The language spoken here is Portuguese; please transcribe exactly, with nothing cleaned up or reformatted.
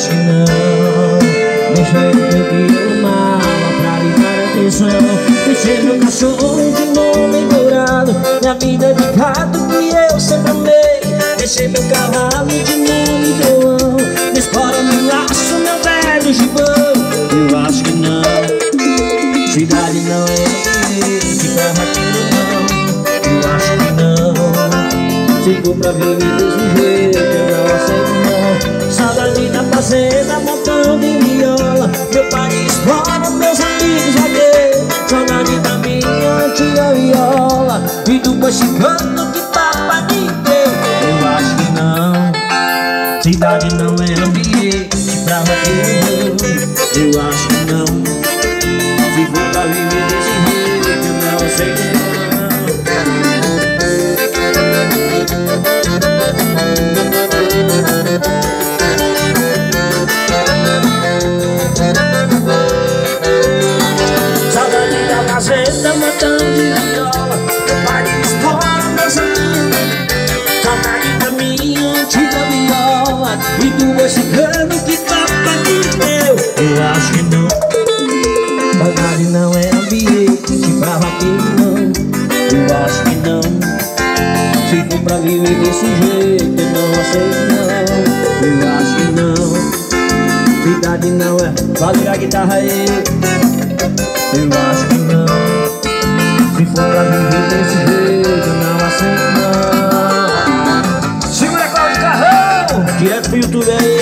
acho que não. Deixei o teu que eu amava pra lhe dar atenção. Deixei meu cachorro de nome dourado, minha vida de gato que eu sempre amei. Deixei meu cavalo de nome João, me espora no laço, meu velho gibão. Eu acho que não. Cidade não é ambiente pra vaqueiro não. Eu acho que não. Se for pra viver desse jeito eu não aceito não. Saudade da fazenda, montão de viola, meu pai explora, meus amigos vaqueiros. Saudade da minha antiga viola e do boi chicano que papai me deu. Eu acho que não. Cidade não é ambiente pra vaqueiro não. Eu acho que não. Se for pra viver desse jeito eu não aceito não. Saudade da fazenda, montão de viola, meu pai explora meus amigos. Saudade da minha antiga viola e do boi chicano que papai me deu. Eu acho que não. Saudade não é ambiente pra vaqueiro não. Eu acho que não. Se for pra viver desse jeito eu não aceito não. Eu acho que não. Cidade não é. Valeu a guitarra aí. Eu acho que não. Se for pra viver desse jeito eu não aceito não. Segura Cláudio Carrão, direto pro YouTube aí.